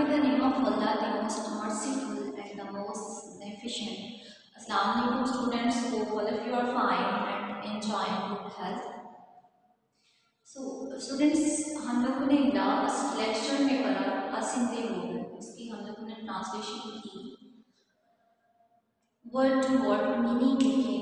with the name of Allah, the most merciful and the most beneficent. Assalamu alaikum students, hope all of you are fine and enjoying good health. So students, हम लोगों ने last lecture में पढ़ा असिंधे movement, उसकी हम लोगों ने translation की, वर्ड टू वर्ड मीनिंग लिखे।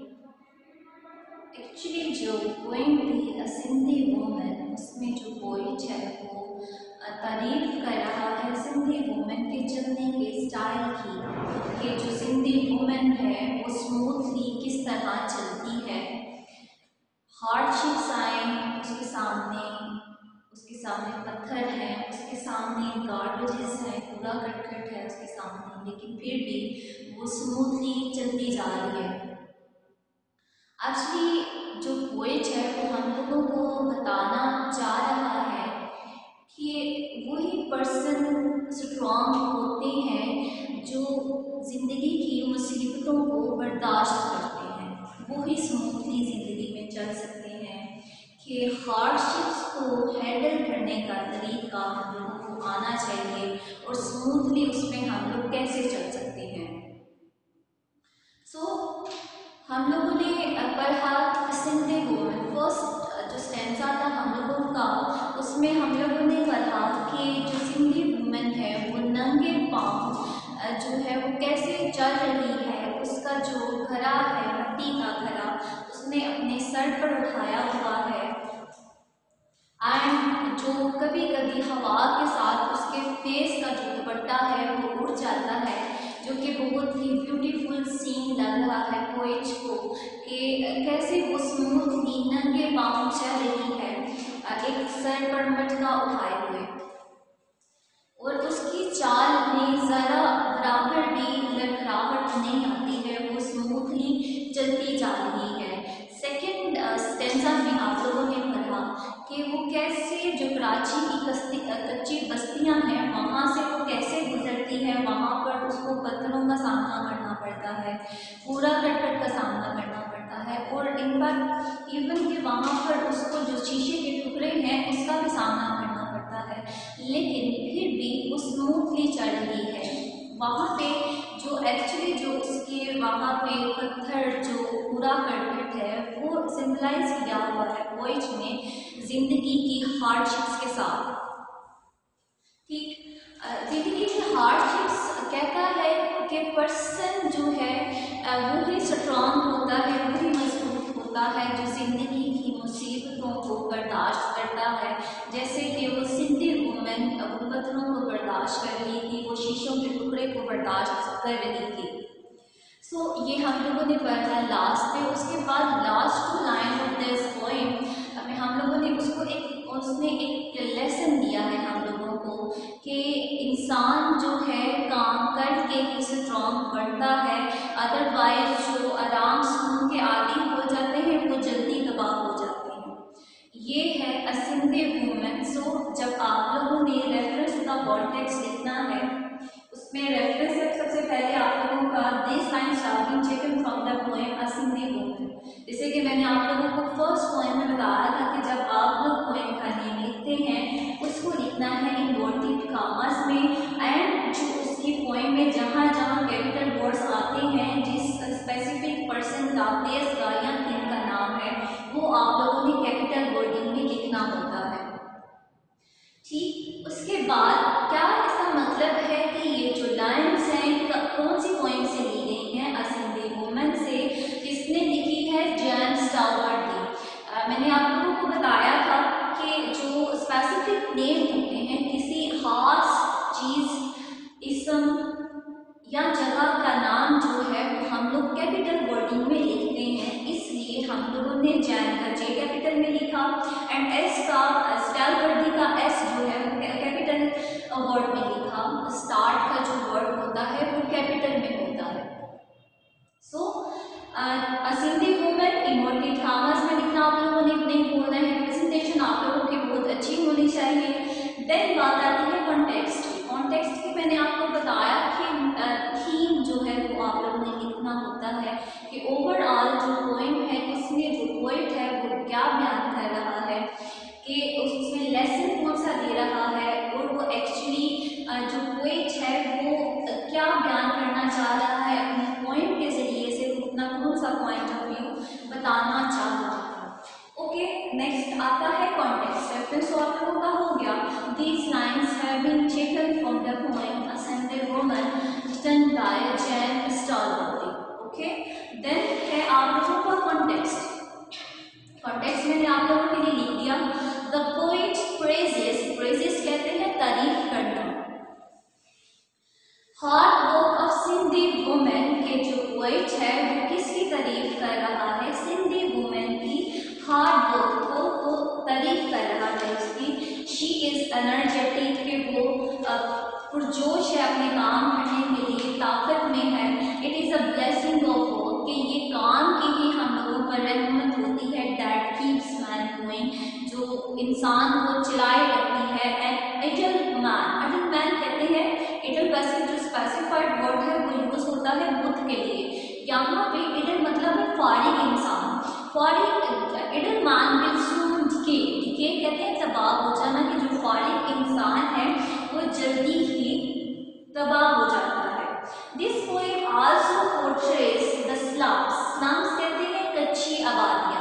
एक्चुअली जो पोएम थी असिंधे वुमन, उसमें जो पोइट है वो तारीफ कर रहा है सिंधी वुमन के चलने के स्टाइल की, कि जो सिंधी वुमन है वो स्मूथली किस तरह चलती है। हार्डशिप्स आए उसके सामने पत्थर हैं, उसके सामने गार्बेजेस हैं, कूड़ा करकट है उसके सामने, लेकिन फिर भी वो स्मूथली चलती जा रही है। एक्चुअली जो पोएट है वो हम लोगों को बताना चाह रहा है कि वही पर्सन स्ट्रॉन्ग होते हैं जो ज़िंदगी की मुसीबतों को बर्दाश्त करते हैं, वो ही स्मूथली ज़िंदगी में चल सकते हैं। कि हार्डशिप्स को हैंडल करने का तरीका हम लोगों को आना चाहिए और स्मूथली उसमें हम लोग कैसे चल सकते हैं। हम लोगों ने पढ़ा सिंधी वुमन, फर्स्ट जो स्टैंजा था हम लोगों का, उसमें हम लोगों ने पढ़ा कि जो सिंधी वुमन है वो नंगे पाँव जो है वो कैसे चल रही है। उसका जो घड़ा है मिट्टी का घड़ा उसने अपने सर पर उठाया हुआ है, एंड जो कभी कभी हवा के साथ उसके फेस का जो दुपट्टा है वो उड़ जाता है, जो कि बहुत ही ब्यूटीफुल सीन लग रहा है पोएट को कि कैसे वो स्मूथली नंगे पाँव चल रही है एक सर पर मटका उठाए हुए, और उसकी चाल में ज़रा बराबर भी लड़खड़ाहट नहीं आती है, वो स्मूथली चलती जा रही है। सेकेंड स्टेंजा में आप लोगों ने पढ़ा कि वो कैसे जो कराची की कच्ची बस्तियां हैं वहाँ से वो कैसे गुजरती है, वहाँ पर उसको पत्थरों का सामना करना पड़ता है, कूड़ा करकट का सामना करना पड़ता है, और इनफैक्ट इवन कि वहाँ पर उसको जो शीशे के टुकड़े हैं उसका भी सामना करना पड़ता है, लेकिन फिर भी वो स्मूथली चल रही है। वहाँ पे जो एक्चुअली जो उसके वहाँ पे पत्थर जो कूड़ा करकट है वो सिंबलाइज किया हुआ है पोएट ने जिंदगी की हार्डशिप्स के साथ। ठीक, जिंदगी की हार्डशिप्स कहता है कि पर्सन जो है वो ही स्ट्रॉन्ग होता है, वो ही मजबूत होता है जो जिंदगी की मुसीबतों को बर्दाश्त करता है। जैसे कि वो सिंधी वुमन वो पत्थरों को बर्दाश्त कर रही थी, वो शीशों के टुकड़े को बर्दाश्त कर रही थी। ये हम लोगों ने पढ़ा लास्ट में। उसके बाद last two line of this poem में हम लोगों ने उसने एक लेसन दिया है हम लोगों को कि इंसान जो है काम करके ही स्ट्रॉन्ग बढ़ता है, अदरवाइज जो आराम सुकून के आदी हो जाते हैं वो जल्दी तबाह हो जाते हैं। ये है असिंधे वुमन। जब आप लोगों ने रेफरेंस का कॉन्टेक्स्ट लिखना है, उसमें रेफरेंस है सबसे पहले आप लोगों का this line starting taken from the poem असिंधे woman. जैसे कि मैंने आप लोगों को फर्स्ट पोएम में बताया था कि जब आप लोग पोएम का नेम लिखते हैं उसको लिखना है इन्वर्टेड कॉमास में, एंड जो उसकी पोएम में जहाँ जहाँ कैपिटल वर्ड्स आते हैं, जिस स्पेसिफिक पर्सन का, प्लेस का या थिंग का नाम है वो आप लोगों ने कैपिटल वर्डिंग में लिखना होता है। ठीक, उसके बाद क्या इसका मतलब है कि ये जो लाइन्स हैं कौन सी पोएम से ली गई हैं? असिंधे वुमन से, जिसने लिखी है जैन स्टावर्ट ली। मैंने आप लोगों को बताया था कि जो स्पेसिफिक नेम होते हैं किसी खास चीज़, इसम या जगह का नाम जो है वो हम लोग कैपिटल वर्डिंग में लिखते हैं, इसलिए हम लोगों ने जैन का जे कैपिटल में लिखा, एंड एस का स्टावर्डी का एस जो है वो कैपिटल वर्ड में लिखा। स्टार्ट का जो वर्ड होता है वो कैपिटल में होता है। असिंधे वुमन इन्वर्टेड कॉमास में लिखना आप लोगों ने नहीं बोलना है, प्रेजेंटेशन आप लोगों की बहुत अच्छी होनी चाहिए। देन बात आती है कॉन्टेक्स्ट की। कॉन्टेक्स्ट की मैंने आपको बताया कि थीम जो है वो आप लोगों ने लिखना होता है कि ओवरऑल जो पोएम है उसमें जो पोएट है वो क्या बयान कर रहा है, कि उसमें लेसन कौन सा दे रहा है, और वो एक्चुअली जो नेक्स्ट आता है कॉन्टेक्स्ट रेफरेंस, तो आप लोगों का हो गया। These lines have been taken from the poem a Sindhi woman written by Jon Stallworthy. Okay, then है आप लोगों का कॉन्टेक्स्ट। कॉन्टेक्स्ट मैंने आप लोगों के लिए लिख दिया। द पोएट प्रेजेस, प्रेजेस कहते हैं तारीफ करना। Hard work of Sindhi women के जो पोएट है वो किसकी तारीफ कर रहा है? सिंधी वुमेन की हार्ड वर्क को वो तारीफ कर रहा है उसकी। शी इज एनर्जेटिक, कि वो पुरजोश है अपने काम करने के लिए, ताकत में है। It is a blessing of work, कि ये काम की ही हम लोगों पर रहमत होती है। दैट कीप्स मैन गोइंग, जो इंसान को चलाए रखती है। एंड इडल मैन कहते हैं, इडल वैसे जो स्पेसिफाइड वर्ड है वो यूज होता है बुद्ध के लिए। यहाँ पे इडल मतलब है फारिग इंसान। फारिग idle man will soon decay कहते हैं तबाह हो जाना, कि जो फारिग इंसान है वो जल्दी ही तबाह हो जाता है। This poem also portrays the slums, slums कहते हैं कच्ची आबादियाँ।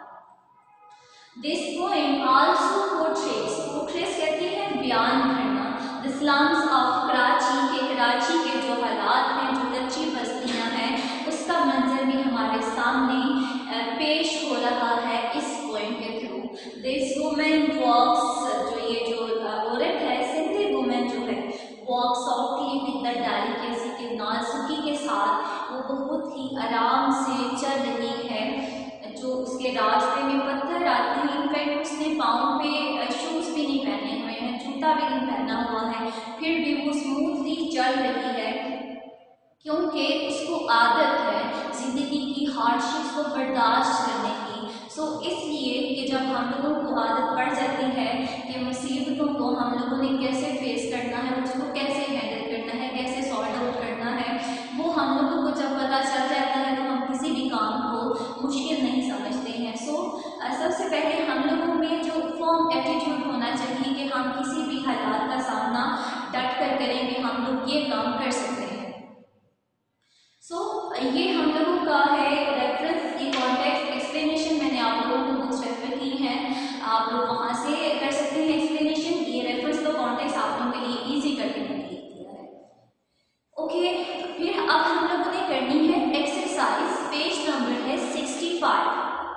दिस पोएम आल्सो पोर्ट्रेस कहते हैं बयान करना, द स्लम्स ऑफ कराची के जो हालात हैं, जो कच्ची बस्तियां हैं, उसका मंजर भी हमारे सामने पेश हो रहा है इस पोएम के थ्रू। दिस वुमेन वॉक्स, जो ये जो औरत है सिंधी वुमेन जो है, walk softly with the delicacy, के नाजुकी के साथ वो बहुत ही आराम से चल रही है। जो उसके रास्ते में पत्थर आते हैं, इनफैक्ट उसने पाँव पे शूज भी नहीं पहने हुए हैं, जूता भी नहीं पहना हुआ है, फिर भी वो स्मूथली चल रही है, क्योंकि उसको आदत है जिंदगी की हार्डशिप्स को बर्दाश्त करने की। सो इसलिए कि जब हम लोगों को आदत पड़ जाती है कि मुसीबतों को हम लोगों ने कैसे फेस करना है, उसको कैसे हैंडल करना है, कैसे सॉल्व आउट करना है, वो हम लोगों को जब पता चल जाता है तो हम किसी भी काम को मुश्किल नहीं समझते हैं। सो सबसे पहले हम लोगों में जो फर्म एटीट्यूड होना चाहिए कि हम किसी भी हालात का सामना डट कर करेंगे, हम लोग ये काम कर सकते हैं। सो ये हम लोगों का है रेफरेंस, ये कॉन्टेक्स्ट एक्सप्लेनेशन मैंने आप लोगों को बुक्स रेफर की हैं, आप लोग वहाँ से कर सकते हैं एक्सप्लेनेशन। ये रेफरेंस तो कॉन्टेक्स्ट आप लोगों के लिए ईजी करके मैंने लिख दिया है। ओके, फिर अब हम लोगों ने करनी है एक्सरसाइज, पेज नंबर है 65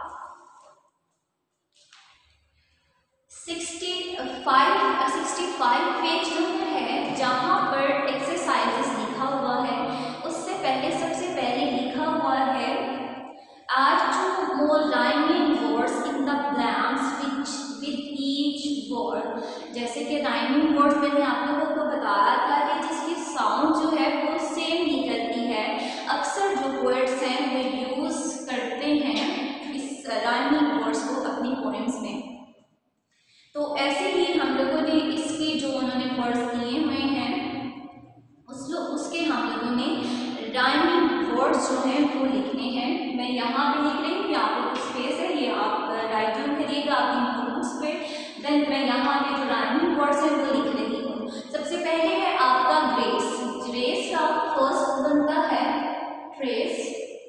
पेज नंबर है, जहाँ पर एक्सरसाइजेस लिखा हुआ है। उससे पहले सबसे पहले लिखा हुआ है add 2 more rhyming words in the blanks with each word। जैसे कि राइमिंग वर्ड्स मैंने आप लोगों को बताया था कि जिसकी साउंड जो है वो सेम निकलती है। अक्सर जो वर्ड्स हैं वो यूज करते हैं इस राइमिंग वर्ड्स को अपनी पोएम्स में। तो ऐसे ही हम लोगों ने इसके जो उन्होंने वर्ड्स दिए हुए हैं उसके हम लोगों ने राइमिंग वर्ड्स जो हैं वो लिखने हैं। मैं यहाँ पे लिख रही हूँ, यहाँ पे स्पेस है, ये आप राइट डाउन करिएगा अपनी नोट्स पे। देन मैं यहाँ पे जो राइमिंग वर्ड्स हैं वो लिख रही हूँ। सबसे पहले है आपका ग्रेस। ग्रेस का फर्स्ट बनता है ट्रेस,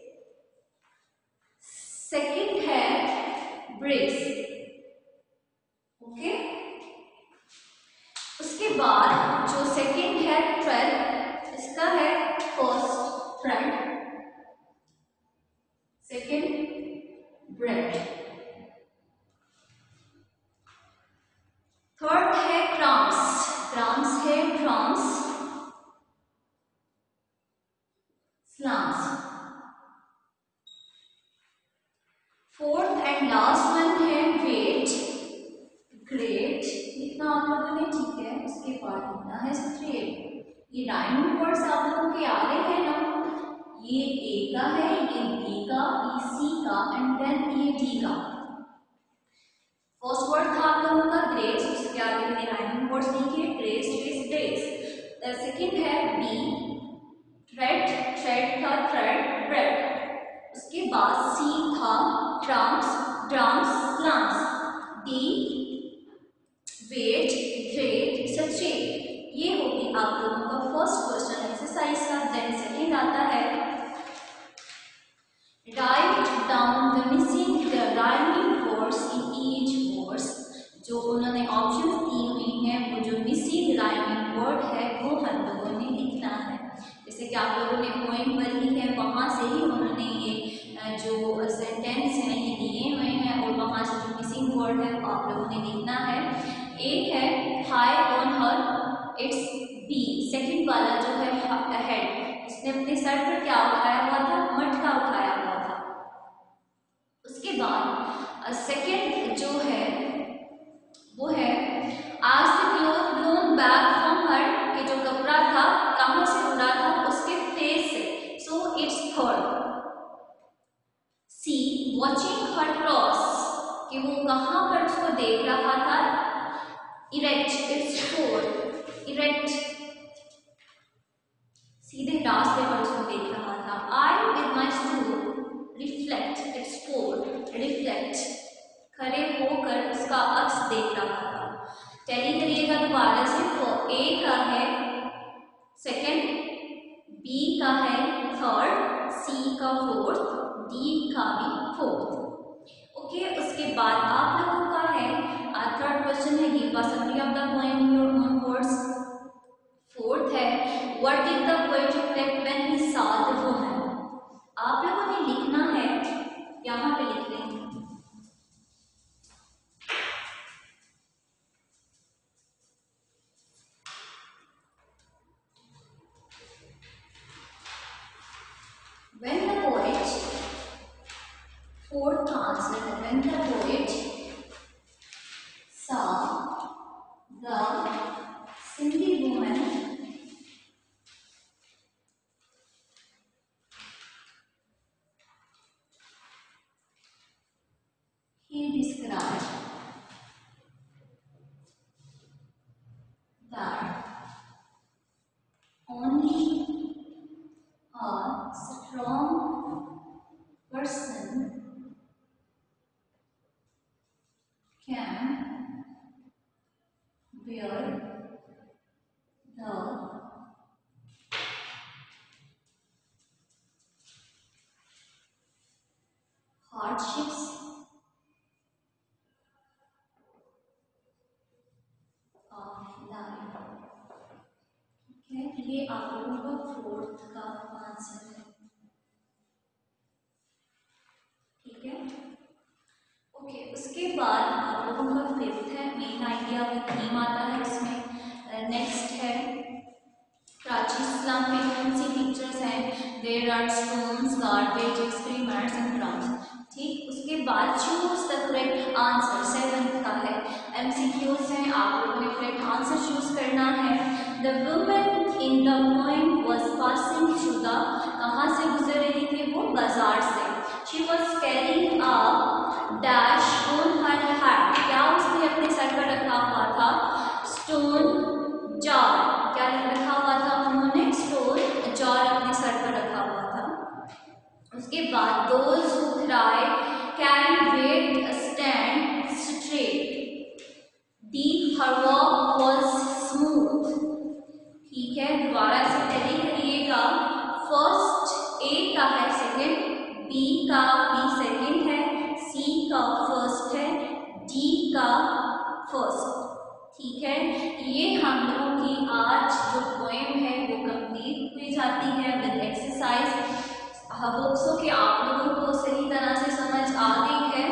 सेकंड है ब्रेस। ओके, उसके बाद जो सेकंड है ट्रेड, इसका है first trade, second bread. Third है क्रम्स, क्रम्स है crumbs, slums. Fourth and last one है वेट, ग्रेट लिखना आप लोगों ने, ठीक है। उसके बाद लिखना है स्ट्रेट। ये राइमिंग वर्ड्स आप लोगों के आ रहे हैं ना, ये ए का है, ये बी का, ये सी का एंड देन ये डी का। फर्स्ट वर्ड था आप लोगों का ग्रेट, उसके आगे मैंने राइमिंग वर्ड्स लिखे ट्रेस ट्रेस ट्रेस। सेकंड है बी ट्रेड, ट्रेड था ट्रेड ब्रेड। उसके बाद सी था drums, drums slums. D wait great straight. ये होगी आप लोगों का फर्स्ट क्वेश्चन एक्सरसाइज का। देन सेकंड आता है write down the missing the rhyming words in each कि आप लोगों ने पॉइंट पढ़ी है वहाँ से ही उन्होंने ये जो सेंटेंस हैं ये दिए हुए हैं, और वहाँ से जो मिसिंग वर्ड है वो आप लोगों ने लिखना है। एक है high on her, it's B. Second वाला जो है हेड, इसने अपने सर पर क्या उठाया हुआ था? मटका उठाया हुआ था। उसके बाद सेकंड जो है वो है as the cloth blown back from her, कि जो कपड़ा था कहाँ से उड़ा था? उसके फेस से। So it's third. See watching her cross, कि वो कहाँ पर उसको देख रहा था? Erect, it's fourth. इरेक्ट सीधे रास्ते पर उसको देख रहा था। I with my stool reflect, it's fourth. Reflect खड़े होकर उसका अक्स देख रहा था। टैली करिएगा दोबारा से। ए का है सेकंड, बी का है थर्ड, सी का फोर्थ, डी का भी फोर्थ। ओके, उसके बाद आप लोगों का है थर्ड क्वेश्चन है give a summary of the poem in your own words. Fourth है what did the poet reflect when he saw the woman. आप लोगों ने लिखना है, यहाँ पे लिख लें when the poet, fourth answer, when the poet saw the Sindhi woman he described that only a strong person can bear the hardships of life। ठीक है, ये आप लोगों का फोर्थ का आंसर है। ठीक है, ओके, उसके बाद आप लोगों का फिफ्थ है मेन आइडिया विद थीम आता है उसमें। नेक्स्ट है प्राचीन इस्लाम में कौन सी पिक्चर्स हैं? There are stones, garbage, excrements and crumbs. ठीक, उसके बाद choose the correct answer, seventh का है एमसीक्यूज हैं, आप लोगों ने करेक्ट आंसर चूज करना है। The woman in the poem was passing through the, कहाँ से गुजर रही थी वो? बाजार से। She was carrying a dash on her head, क्या उसने अपने सर पर रखा हुआ था? स्टोन जार, क्या रखा हुआ था उन्होंने? स्टोन जार अपने सर पर रखा हुआ था। उसके बाद those who cry can wait stand straight, the her walk was smooth. ठीक है, दोबारा से टैली करिएगा। फर्स्ट ए का है सेकंड, बी का भी सेकंड है, सी का फर्स्ट है, डी का फर्स्ट। ठीक है, ये हम लोगों की आज जो पोएम है वो कंप्लीट हुई जाती है विद एक्सरसाइज। होप सो कि आप लोगों को सही तरह से समझ आ गई है।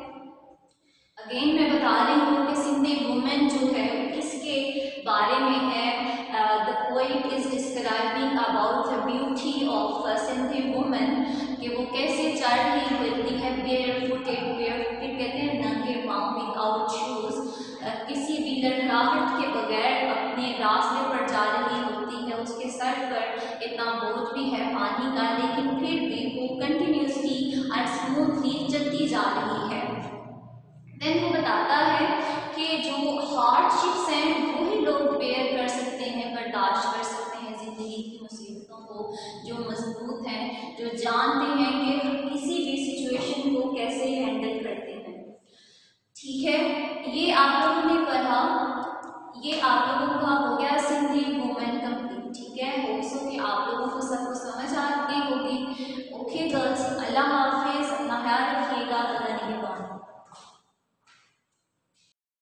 अगेन मैं बता रही हूँ कि सिंधी वुमेन जो है किसके बारे में है। The poet is describing about the beauty of Sindhi women, कि वो कैसे चल रही होती है बेयर फुटेड। बेयर फुटेड कहते हैं नंगे पाँव, विदाउट शूज, किसी भी लड़खड़ाहट के बगैर अपने रास्ते पर जा रही होती है। उसके सर पर इतना बोझ भी है पानी का, लेकिन फिर भी वो कंटिन्यूसली और स्मूथली चलती जा रही है। देन वो बताता है कि जो हार्डशिप्स हैं वही लोग बेयर कर सकते हैं, बर्दाश्त कर सकते हैं ज़िंदगी की मुसीबतों को, जो मजबूत हैं, जो जानते हैं कि हम किसी भी सिचुएशन को कैसे हैंडल करते हैं। ठीक है, ये आप लोगों ने पढ़ा, ये आप लोगों का हो गया सिंधी वुमेन कंप्लीट। ठीक है, होप सो कि आप लोगों को समझ